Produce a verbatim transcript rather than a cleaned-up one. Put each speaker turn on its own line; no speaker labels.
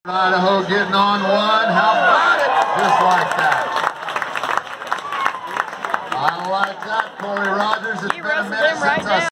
Idaho getting on one. How about it? Just like that. I like that, Corey Rogers. It's
He
been a
roasted
minute
him right
since I
down.